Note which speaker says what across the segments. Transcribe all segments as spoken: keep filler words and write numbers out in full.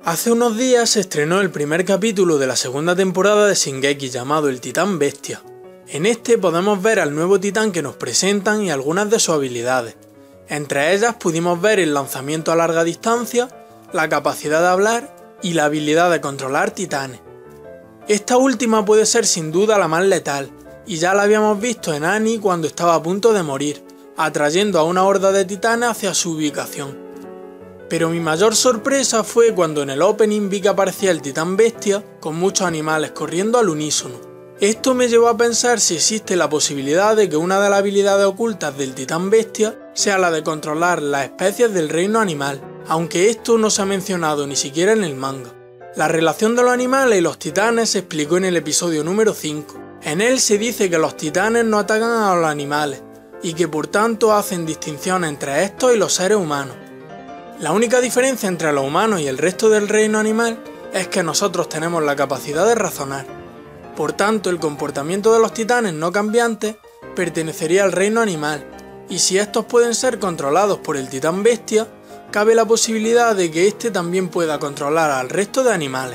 Speaker 1: Hace unos días se estrenó el primer capítulo de la segunda temporada de Shingeki llamado El Titán Bestia. En este podemos ver al nuevo titán que nos presentan y algunas de sus habilidades. Entre ellas pudimos ver el lanzamiento a larga distancia, la capacidad de hablar y la habilidad de controlar titanes. Esta última puede ser sin duda la más letal, y ya la habíamos visto en Annie cuando estaba a punto de morir, atrayendo a una horda de titanes hacia su ubicación. Pero mi mayor sorpresa fue cuando en el opening vi que aparecía el titán bestia con muchos animales corriendo al unísono. Esto me llevó a pensar si existe la posibilidad de que una de las habilidades ocultas del titán bestia sea la de controlar las especies del reino animal, aunque esto no se ha mencionado ni siquiera en el manga. La relación de los animales y los titanes se explicó en el episodio número cinco. En él se dice que los titanes no atacan a los animales y que por tanto hacen distinción entre estos y los seres humanos. La única diferencia entre los humanos y el resto del reino animal es que nosotros tenemos la capacidad de razonar. Por tanto, el comportamiento de los titanes no cambiantes pertenecería al reino animal, y si estos pueden ser controlados por el titán bestia, cabe la posibilidad de que éste también pueda controlar al resto de animales.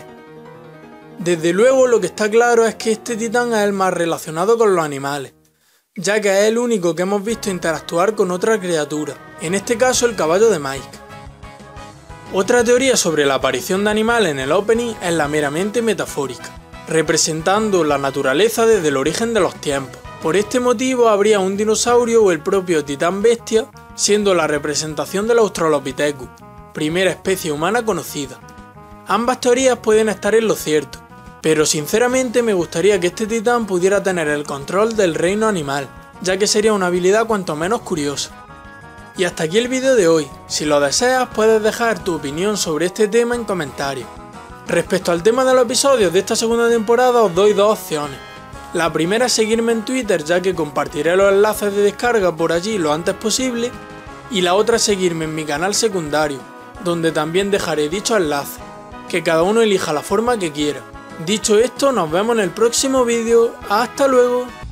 Speaker 1: Desde luego, lo que está claro es que este titán es el más relacionado con los animales, ya que es el único que hemos visto interactuar con otra criatura, en este caso el caballo de Mike. Otra teoría sobre la aparición de animales en el opening es la meramente metafórica, representando la naturaleza desde el origen de los tiempos. Por este motivo habría un dinosaurio o el propio titán bestia, siendo la representación del Australopithecus, primera especie humana conocida. Ambas teorías pueden estar en lo cierto, pero sinceramente me gustaría que este titán pudiera tener el control del reino animal, ya que sería una habilidad cuanto menos curiosa. Y hasta aquí el vídeo de hoy. Si lo deseas puedes dejar tu opinión sobre este tema en comentarios. Respecto al tema de los episodios de esta segunda temporada os doy dos opciones. La primera es seguirme en Twitter, ya que compartiré los enlaces de descarga por allí lo antes posible, y la otra es seguirme en mi canal secundario, donde también dejaré dichos enlaces, que cada uno elija la forma que quiera. Dicho esto, nos vemos en el próximo vídeo. ¡Hasta luego!